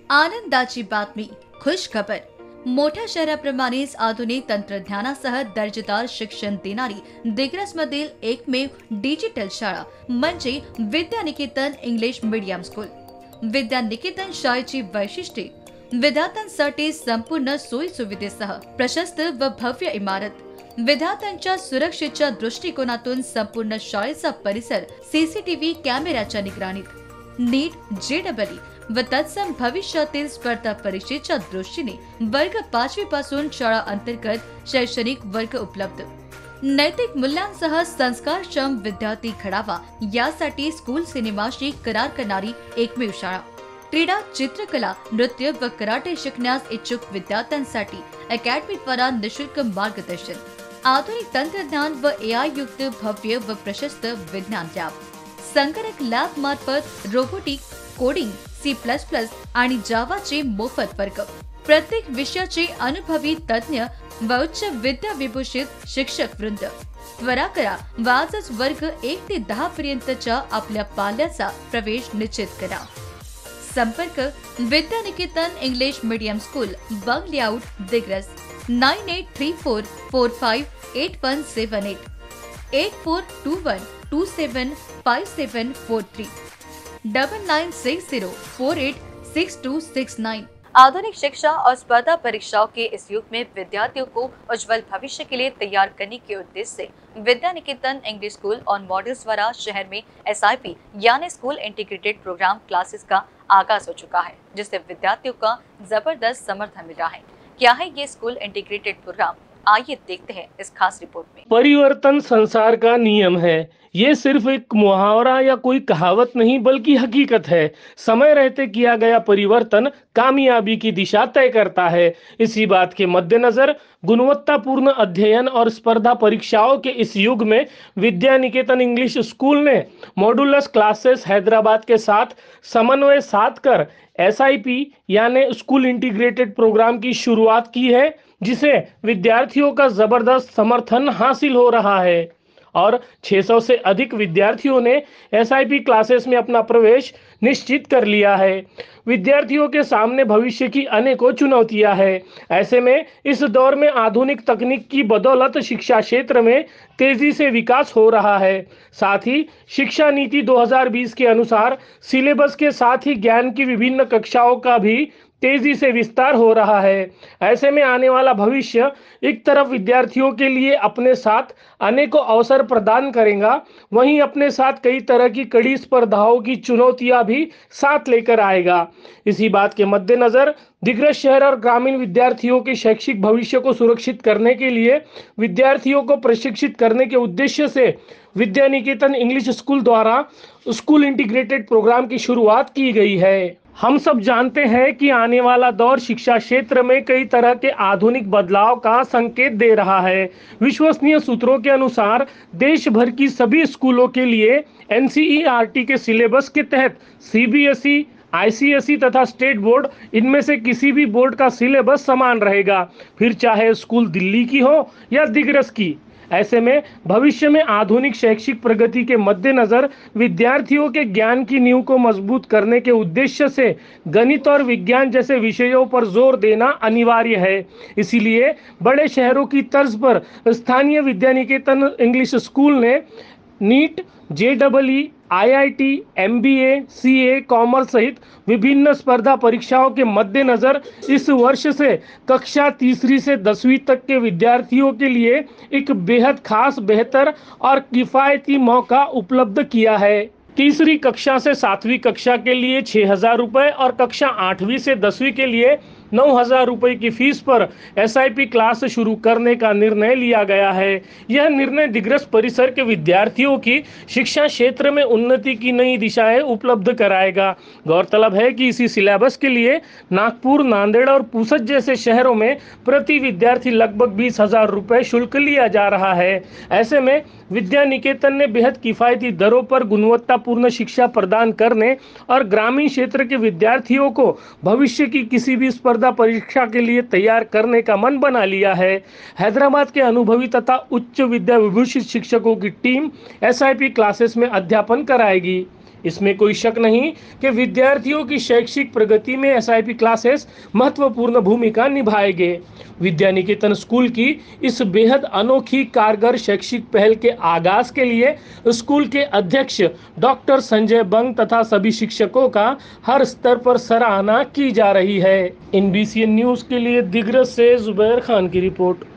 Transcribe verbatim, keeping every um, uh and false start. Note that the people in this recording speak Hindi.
आनंदाची बातमी, खुश खबर. मोठ्या शहराप्रमाणेच आधुनिक तंत्रज्ञानासह दर्जेदार शिक्षण देणारी दिग्रसमधील एकमेव डिजिटल शाळा म्हणजे Vidyaniketan English medium school. Vidyaniketan शाळेची वैशिष्ट्ये: विद्यार्थ्यांसाठी संपूर्ण सोयी सुविधेसह प्रशस्त व भव्य इमारत, विद्यार्थ्यांच्या सुरक्षेच्या दृष्टिकोनातून संपूर्ण शाळेचा परिसर सीसीटीव्ही कॅमेऱ्याच्या निगराणीत, नीट, जेडब्ल्यू व तत्सम भविष्यातील स्पर्धा परीक्षेच्या दृष्टीने वर्ग पाचवी पासून शाळा अंतर्गत शैक्षणिक वर्ग उपलब्ध, नैतिक मूल्यांसह संस्कारक्षम विद्यार्थी घडावा यासाठी स्कूल सिनेमाशी करार करणारी एकमेव शाळा. क्रीडा, चित्रकला, नृत्य व कराटे शिकण्यास इच्छुक विद्यार्थ्यांसाठी अकॅडमी द्वारा निशुल्क मार्गदर्शन, आधुनिक तंत्रज्ञान व एआय युक्त भव्य व प्रशस्त विज्ञान लॅब, संगणक लॅब मार्फत robotic, coding, C plus plus आणि जावाचे मोफत वर्ग, प्रत्येक विषयाचे अनुभवी तज्ञ व उच्च विद्याविभूषित शिक्षक वृंद. त्वरा करा व आजच वर्ग एक ते दहा पर्यंतच्या आपल्या पाल्याचा प्रवेश निश्चित करा. संपर्क: Vidyaniketan English medium school, Bang layout, Digras. Nine eight three four four five eight one seven eight, eight four two one two seven five seven four three, double nine six zero four eight six two six nine. आधुनिक शिक्षा और स्पर्धा परीक्षाओं के इस युग में विद्यार्थियों को उज्जवल भविष्य के लिए तैयार करने के उद्देश्य से विद्यानिकेतन इंग्लिश स्कूल और मॉडल्स द्वारा शहर में एस आई पी यानी स्कूल इंटीग्रेटेड प्रोग्राम क्लासेस का आगाज हो चुका है, जिससे विद्यार्थियों का जबरदस्त समर्थन मिल रहा है. क्या है ये स्कूल इंटीग्रेटेड प्रोग्राम? आइए देखते हैं इस खास रिपोर्ट में. परिवर्तन संसार का नियम है. ये सिर्फ एक मुहावरा या कोई कहावत नहीं बल्कि हकीकत है. समय रहते किया गया परिवर्तन कामयाबी की दिशा तय करता है. इसी बात के मद्देनजर गुणवत्तापूर्ण अध्ययन और स्पर्धा परीक्षाओं के इस युग में विद्यानिकेतन इंग्लिश स्कूल ने मॉड्यूलस क्लासेस हैदराबाद के साथ समन्वय साध कर एस आई पी यानी स्कूल इंटीग्रेटेड प्रोग्राम की शुरुआत की है, जिसे विद्यार्थियों का जबरदस्त समर्थन हासिल हो रहा है और छह सौ से अधिक विद्यार्थियों ने एस आई पी क्लासेस में अपना प्रवेश निश्चित कर लिया है. विद्यार्थियों के सामने भविष्य की अनेकों चुनौतियां हैं. ऐसे में इस दौर में आधुनिक तकनीक की बदौलत शिक्षा क्षेत्र में तेजी से विकास हो रहा है. साथ ही शिक्षा नीति दो हज़ार बीस के अनुसार सिलेबस के साथ ही ज्ञान की विभिन्न कक्षाओं का भी तेजी से विस्तार हो रहा है. ऐसे में आने वाला भविष्य एक तरफ विद्यार्थियों के लिए अपने साथ अनेकों अवसर प्रदान करेगा, वहीं अपने साथ कई तरह की कड़ी स्पर्धाओं की चुनौतियां भी साथ लेकर आएगा. इसी बात के मद्देनजर दिग्रस शहर और ग्रामीण विद्यार्थियों के शैक्षिक भविष्य को सुरक्षित करने के लिए विद्यार्थियों को प्रशिक्षित करने के उद्देश्य से विद्यानिकेतन इंग्लिश स्कूल द्वारा स्कूल इंटीग्रेटेड प्रोग्राम की शुरुआत की गई है. हम सब जानते हैं कि आने वाला दौर शिक्षा क्षेत्र में कई तरह के आधुनिक बदलाव का संकेत दे रहा है. विश्वसनीय सूत्रों के अनुसार देश भर की सभी स्कूलों के लिए N C E R T के सिलेबस के तहत C B S E, I C S E तथा स्टेट बोर्ड, इनमें से किसी भी बोर्ड का सिलेबस समान रहेगा, फिर चाहे स्कूल दिल्ली की हो या दिग्रस की. ऐसे में भविष्य में आधुनिक शैक्षिक प्रगति के मद्देनजर विद्यार्थियों के ज्ञान की नींव को मजबूत करने के उद्देश्य से गणित और विज्ञान जैसे विषयों पर जोर देना अनिवार्य है. इसीलिए बड़े शहरों की तर्ज पर स्थानीय विद्यानिकेतन इंग्लिश स्कूल ने NEET, J double E, I I T, M B A, C A, commerce सहित विभिन्न स्पर्धा परीक्षाओं के मद्देनजर इस वर्ष से कक्षा तीसरी से दसवीं तक के विद्यार्थियों के लिए एक बेहद खास, बेहतर और किफायती मौका उपलब्ध किया है. तीसरी कक्षा से सातवीं कक्षा के लिए छह हजार रुपये और कक्षा आठवीं से दसवीं के लिए नौ हजार रुपये की फीस पर एस आई पी क्लास शुरू करने का निर्णय लिया गया है. यह निर्णय दिग्रस परिसर के विद्यार्थियों की शिक्षा क्षेत्र में उन्नति की नई दिशाएं उपलब्ध कराएगा. गौरतलब है कि इसी सिलेबस के लिए नागपुर, नांदेड़ और पूसद जैसे शहरों में प्रति विद्यार्थी लगभग बीस हजार रुपये शुल्क लिया जा रहा है. ऐसे में विद्यानिकेतन ने बेहद किफायती दरों पर गुणवत्तापूर्ण शिक्षा प्रदान करने और ग्रामीण क्षेत्र के विद्यार्थियों को भविष्य की किसी भी स्पर्धा परीक्षा के लिए तैयार करने का मन बना लिया है. हैदराबाद के अनुभवी तथा उच्च विद्या विभूषित शिक्षकों की team S I P classes में अध्यापन कराएगी. इसमें कोई शक नहीं कि विद्यार्थियों की शैक्षिक प्रगति में एस आई पी क्लासेस महत्वपूर्ण भूमिका निभाएंगे। विद्या निकेतन स्कूल की इस बेहद अनोखी कारगर शैक्षिक पहल के आगाज के लिए स्कूल के अध्यक्ष डॉक्टर संजय बंग तथा सभी शिक्षकों का हर स्तर पर सराहना की जा रही है। N B C N news के लिए दिग्रस से जुबैर खान की रिपोर्ट।